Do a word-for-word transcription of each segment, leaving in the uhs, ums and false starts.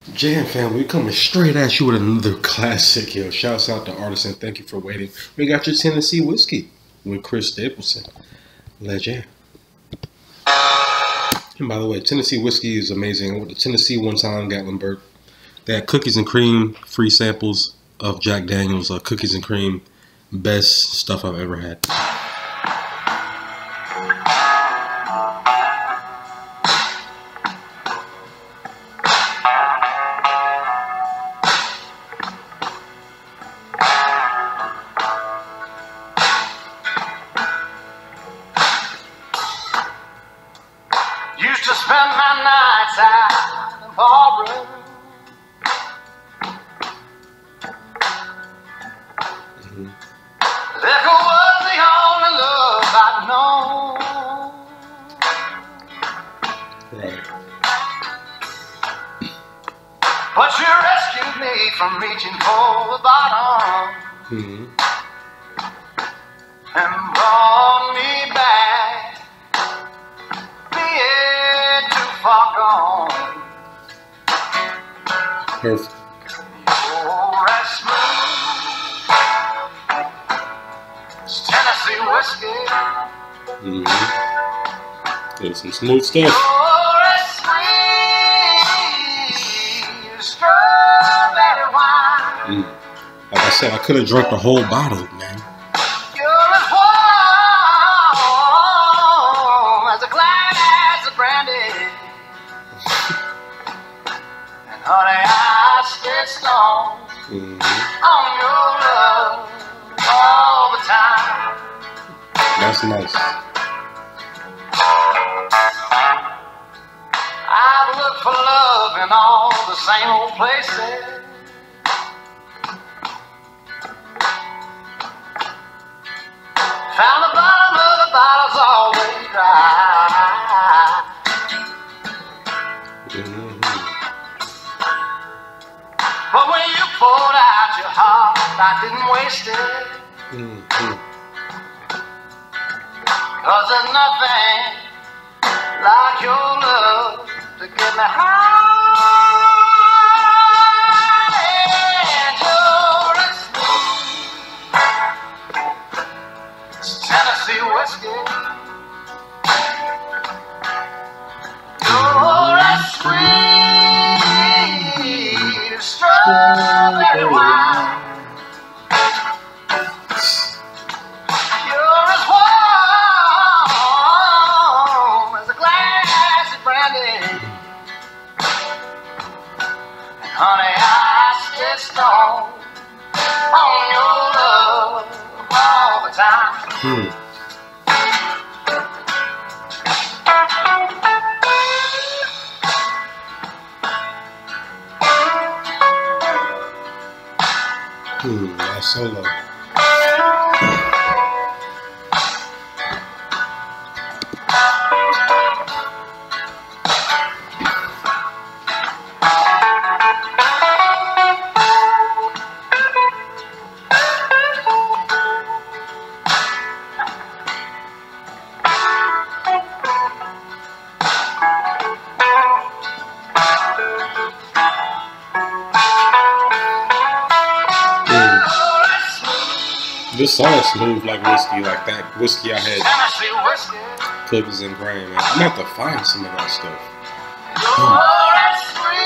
Jam fam, we coming straight at you with another classic, yo. Shouts out to Artisan. Thank you for waiting. We got your Tennessee whiskey with Chris Stapelton. Let jam. And by the way, Tennessee whiskey is amazing. I went to Tennessee one time, Gatlinburg. They had cookies and cream, free samples of Jack Daniels, uh, cookies and cream. Best stuff I've ever had. Used to spend my nights out in Barbara. Mm-hmm. Liquor was the only love I'd known. Right. But you rescued me from reaching for the bottom. Mm-hmm. And brought me back. Far gone. Perfect. You're as smooth as Tennessee whiskey. Mm-hmm. There's some smooth stuff. You're as sweet as strawberry wine. Mm. Like I said, I could have drunk the whole bottle, man. You're as warm as a glass of brandy. Honey, I stay strong Mm-hmm. on your love all the time. That's nice. I've looked for love in all the same old places. Found the bottom of the bottle's always dry. Mm-hmm. But when you poured out your heart, I didn't waste it. Mm-hmm. Cause there's nothing like your love to get me high. And you're as smooth as Tennessee whiskey. You're as sweet as strawberry wine. You're as warm as a glass of brandy. And honey, I stay strong on your love all the time. Mm. Hmm, that's solo. This song smooth like whiskey, like that whiskey I had. Tennessee whiskey. Cookies and cream, man. I'm gonna have to find some of that stuff. You're as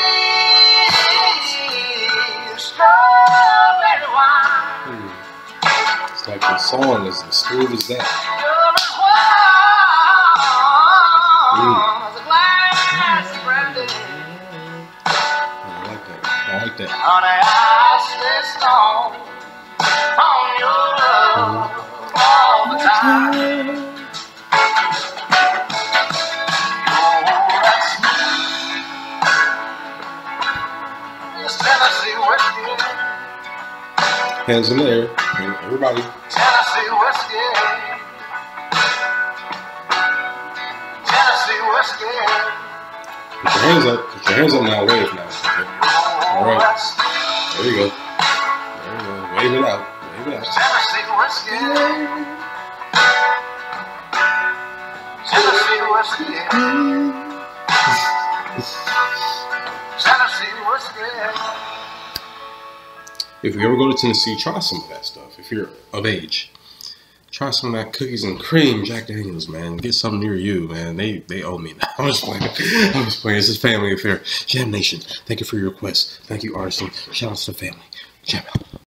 sweet as strawberry wine. Mm. It's like the song is as smooth as that. You're as warm as a glass of brandy. I like that. I like that. Honey, I stay strong on your love all the time. You're as smooth as Tennessee whiskey. Hands in the air. Everybody. Tennessee whiskey. Tennessee whiskey. Put your hands up. Put your hands up now. Wave now. Okay. All right. There you go. There you go. Wave it out. Wave it out. Tennessee whiskey. Tennessee whiskey. Tennessee whiskey. If you ever go to Tennessee, try some of that stuff. If you're of age, try some of that cookies and cream Jack Daniels, man. Get something near you, man. They they owe me now. I'm just playing. I'm just playing. This is family affair. Jam Nation, thank you for your request. Thank you, Arson. Shout out to the family. Jam out.